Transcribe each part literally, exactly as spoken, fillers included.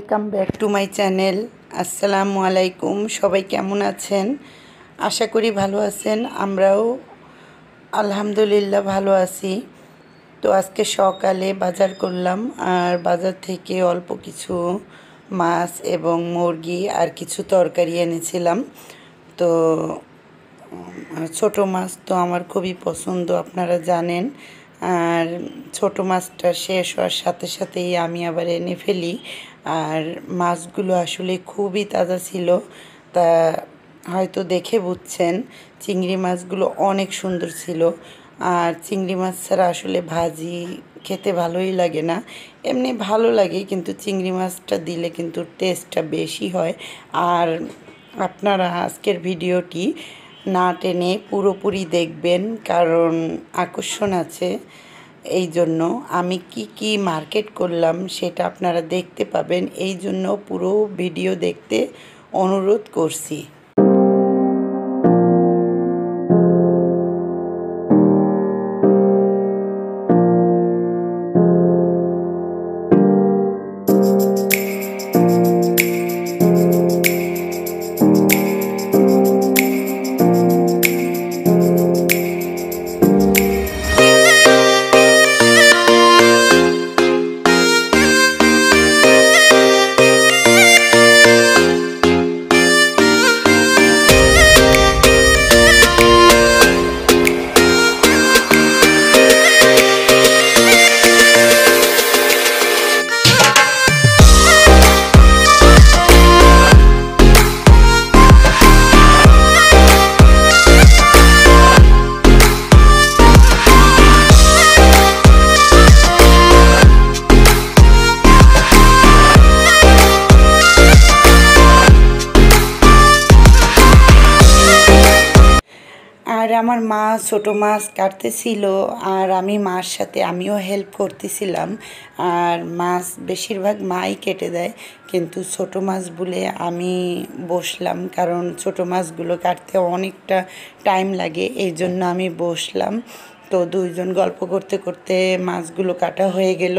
Welcome back to my channel. আসসালামু আলাইকুম। সবাই কেমন আছেন? আশা করি ভালো আছেন। আমরাও আলহামদুলিল্লাহ ভালো আছি। তো আজকে সকালে বাজার করলাম, আর বাজার থেকে অল্প কিছু মাছ এবং মুরগি আর কিছু তরকারি এনেছিলাম। তো ছোট মাছ তো আমার খুবই পছন্দ, আপনারা জানেন। আর ছোট মাছটা শেষ হওয়ার সাথে সাথেই আমি আবার এনে ফেলি। আর মাছগুলো আসলে খুবই তাজা ছিল, তা হয়তো দেখে বুঝছেন। চিংড়ি মাছগুলো অনেক সুন্দর ছিল। আর চিংড়ি মাছ ছাড়া আসলে ভাজি খেতে ভালোই লাগে না, এমনি ভালো লাগে, কিন্তু চিংড়ি মাছটা দিলে কিন্তু টেস্টটা বেশি হয়। আর আপনারা আজকের ভিডিওটি না টেনে পুরোপুরি দেখবেন, কারণ আকর্ষণ আছে। এই জন্য আমি কি কি মার্কেট করলাম সেটা আপনারা দেখতে পাবেন, এই জন্য পুরো ভিডিও দেখতে অনুরোধ করছি। আর আমার মা ছোটো মাছ কাটতেছিল, আর আমি মার সাথে আমিও হেল্প করতেছিলাম। আর মাছ বেশিরভাগ মাই কেটে দেয়, কিন্তু ছোটো মাছ বলে আমি বসলাম, কারণ ছোটো মাছগুলো কাটতে অনেকটা টাইম লাগে, এই জন্য আমি বসলাম। তো দুইজন গল্প করতে করতে মাছগুলো কাটা হয়ে গেল।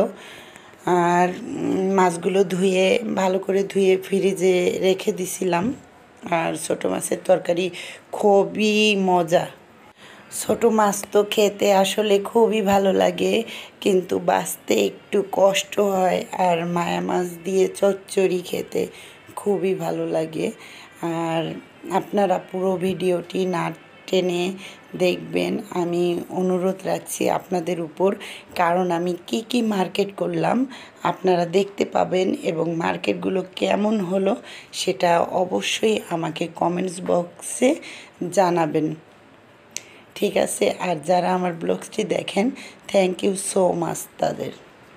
আর মাছগুলো ধুয়ে ভালো করে ধুয়ে ফ্রিজে রেখে দিছিলাম। আর ছোটো মাছের তরকারি খুবই মজা। ছোটো মাছ তো খেতে আসলে খুবই ভালো লাগে, কিন্তু বাছতে একটু কষ্ট হয়। আর মায়া মাছ দিয়ে চচ্চড়ি খেতে খুবই ভালো লাগে। আর আপনারা পুরো ভিডিওটি না টেনে দেখবেন, আমি অনুরোধ রাখছি আপনাদের উপর, কারণ আমি কি কি মার্কেট করলাম আপনারা দেখতে পাবেন, এবং মার্কেটগুলো কেমন হলো সেটা অবশ্যই আমাকে কমেন্টস বক্সে জানাবেন। ঠিক আছে? আর যারা আমার ব্লগসটি দেখেন, থ্যাংক ইউ সো মাচ তাদের।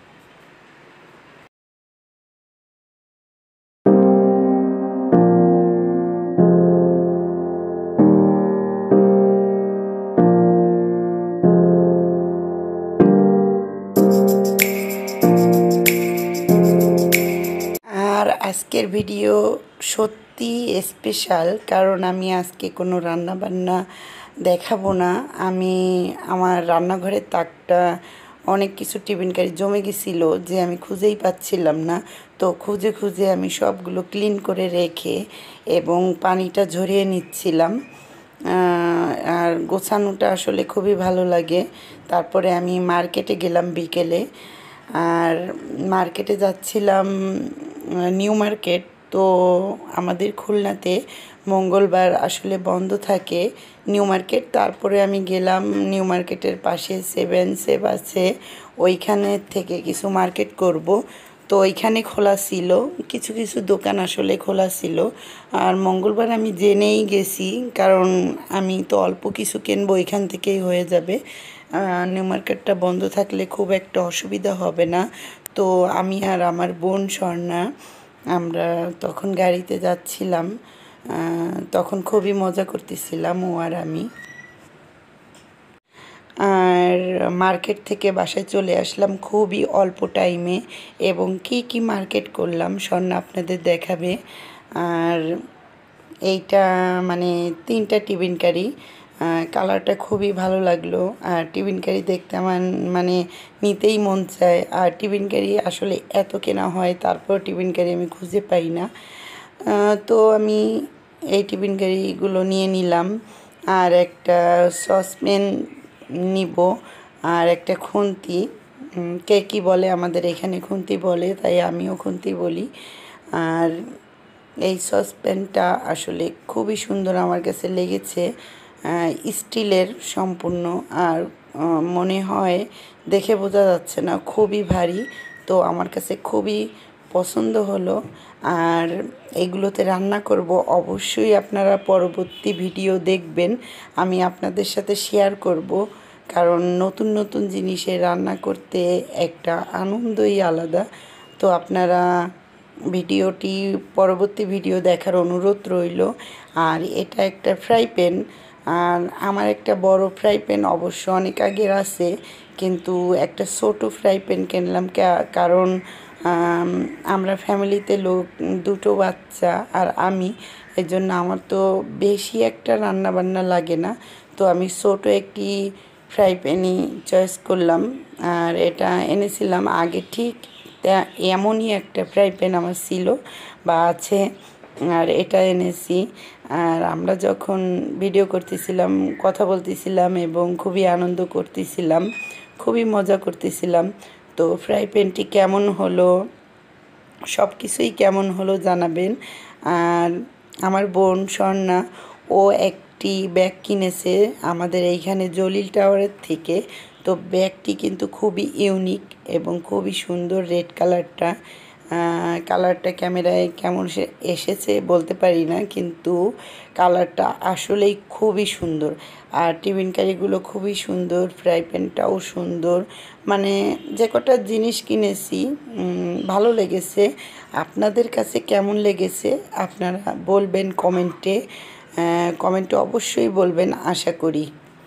আর আজকের ভিডিও সত্যি স্পেশাল, কারণ আমি আজকে কোনো রান্না বান্না দেখাবো না। আমি আমার রান্নাঘরের তাকটা অনেক কিছু টিফিন কারি জমে গেছিলো, যে আমি খুঁজেই পাচ্ছিলাম না। তো খুঁজে খুঁজে আমি সবগুলো ক্লিন করে রেখে এবং পানিটা ঝরিয়ে নিচ্ছিলাম। আর গোছানোটা আসলে খুবই ভালো লাগে। তারপরে আমি মার্কেটে গেলাম বিকেলে। আর মার্কেটে যাচ্ছিলাম নিউ মার্কেট। তো আমাদের খুলনাতে মঙ্গলবার আসলে বন্ধ থাকে নিউ মার্কেট। তারপরে আমি গেলাম নিউ মার্কেটের পাশে সেভেন সেভ আছে, ওইখানে থেকে কিছু মার্কেট করব। তো ওইখানে খোলা ছিল, কিছু কিছু দোকান আসলে খোলা ছিল। আর মঙ্গলবার আমি জেনেই গেছি, কারণ আমি তো অল্প কিছু কিনবো, ওইখান থেকেই হয়ে যাবে। নিউ মার্কেটটা বন্ধ থাকলে খুব একটা অসুবিধা হবে না। তো আমি আর আমার বোন স্বর্ণা আমরা তখন গাড়িতে যাচ্ছিলাম। তখন খুবই মজা করতেছিলাম ও আর আমি। আর মার্কেট থেকে বাসায় চলে আসলাম খুবই অল্প টাইমে, এবং কি কি মার্কেট করলাম স্বর্ণা আপনাদের দেখাবে। আর এইটা মানে তিনটা টিফিন কারি, কালারটা খুবই ভালো লাগলো। আর টিফিন ক্যারি দেখতে আমার মানে নিতেই মন চায়। আর টিফিন ক্যারি আসলে এত কেনা হয়, তারপর টিফিন ক্যারি আমি খুঁজে পাই না। তো আমি এই টিফিন ক্যারিগুলো নিয়ে নিলাম। আর একটা সসপ্যান নিব, আর একটা খুন্তি। কে কী বলে, আমাদের এখানে খুন্তি বলে, তাই আমিও খুন্তি বলি। আর এই সসপ্যানটা আসলে খুবই সুন্দর আমার কাছে লেগেছে, স্টিলের সম্পূর্ণ। আর মনে হয় দেখে বোঝা যাচ্ছে না, খুবই ভারী। তো আমার কাছে খুবই পছন্দ হলো। আর এগুলোতে রান্না করব, অবশ্যই আপনারা পরবর্তী ভিডিও দেখবেন, আমি আপনাদের সাথে শেয়ার করব। কারণ নতুন নতুন জিনিসে রান্না করতে একটা আনন্দই আলাদা। তো আপনারা ভিডিওটি পরবর্তী ভিডিও দেখার অনুরোধ রইল। আর এটা একটা ফ্রাই প্যান। আর আমার একটা বড় ফ্রাই প্যান অবশ্য অনেক আগের আছে, কিন্তু একটা ছোটো ফ্রাই প্যান কিনলাম, কারণ আমরা ফ্যামিলিতে লোক দুটো বাচ্চা আর আমি, এর জন্য আমার তো বেশি একটা রান্না বান্না লাগে না। তো আমি ছোটো একটি ফ্রাই প্যানই চয়েস করলাম। আর এটা এনেছিলাম আগে, ঠিক এমনই একটা ফ্রাই প্যান আমার ছিল বা আছে, আর এটা এনেছি। আর আমরা যখন ভিডিও করতেছিলাম, কথা বলতেছিলাম এবং খুবই আনন্দ করতেছিলাম, খুবই মজা করতেছিলাম। তো ফ্রাই প্যানটি কেমন হলো, সব কিছুই কেমন হলো জানাবেন। আর আমার বোন স্বর্ণা, ও একটি ব্যাগ কিনেছে আমাদের এইখানে জলিল টাওয়ারের থেকে। তো ব্যাগটি কিন্তু খুবই ইউনিক এবং খুবই সুন্দর, রেড কালারটা। কালারটা ক্যামেরায় কেমন এসেছে বলতে পারি না, কিন্তু কালারটা আসলেই খুবই সুন্দর। আর টিফিন ক্যারিগুলো খুবই সুন্দর, ফ্রাই প্যানটাও সুন্দর। মানে যে কটা জিনিস কিনেছি ভালো লেগেছে। আপনাদের কাছে কেমন লেগেছে আপনারা বলবেন কমেন্টে, কমেন্টে অবশ্যই বলবেন আশা করি।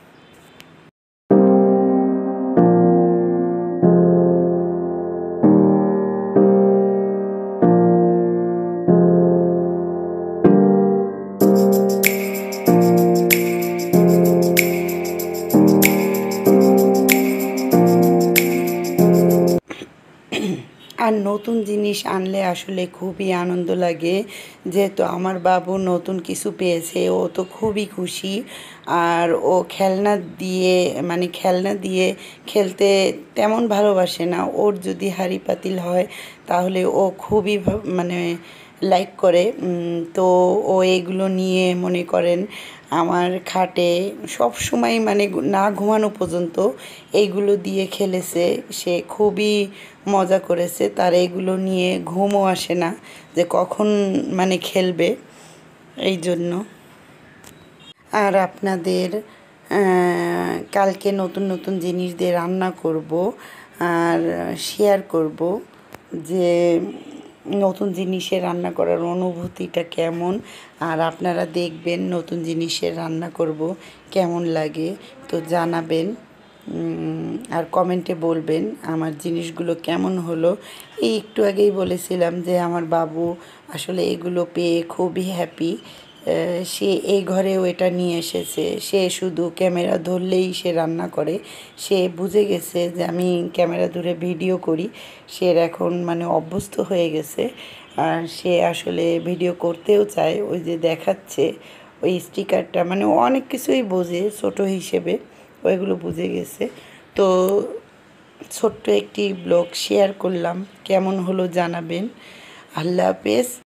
আর নতুন জিনিস আনলে আসলে খুবই আনন্দ লাগে, যেহেতু আমার বাবু নতুন কিছু পেয়েছে, ও তো খুবই খুশি। আর ও খেলনা দিয়ে মানে খেলনা দিয়ে খেলতে তেমন ভালোবাসে না। ওর যদি হাঁড়ি পাতিল হয় তাহলে ও খুবই মানে লাইক করে। তো ও এগুলো নিয়ে মনে করেন আমার খাটে সব সময় মানে না ঘুমানো পর্যন্ত এইগুলো দিয়ে খেলেছে। সে খুবই মজা করেছে, তার এগুলো নিয়ে ঘুমও আসে না যে কখন মানে খেলবে, এই জন্য। আর আপনাদের কালকে নতুন নতুন জিনিস দিয়ে রান্না করব আর শেয়ার করব যে নতুন জিনিসে রান্না করার অনুভূতিটা কেমন। আর আপনারা দেখবেন নতুন জিনিসে রান্না করব কেমন লাগে, তো জানাবেন। আর কমেন্টে বলবেন আমার জিনিসগুলো কেমন হলো। এই একটু আগেই বলেছিলাম যে আমার বাবু আসলে এগুলো পেয়ে খুবই হ্যাপি। সে এই ঘরেও এটা নিয়ে এসেছে। সে শুধু ক্যামেরা ধরলেই সে রান্না করে। সে বুঝে গেছে যে আমি ক্যামেরা ধরে ভিডিও করি। সে এখন মানে অভ্যস্ত হয়ে গেছে। আর সে আসলে ভিডিও করতেও চায়। ওই যে দেখাচ্ছে ওই স্টিকারটা, মানে অনেক কিছুই বোঝে ছোটো হিসেবে, ওইগুলো বুঝে গেছে। তো ছোট্ট একটি ব্লগ শেয়ার করলাম, কেমন হলো জানাবেন। আল্লাহ হাফেজ।